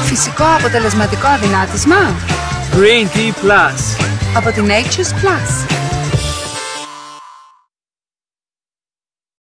Φυσικό αποτελεσματικό αδυνάτισμα. Green Tea Plus. Από την Nature's Plus.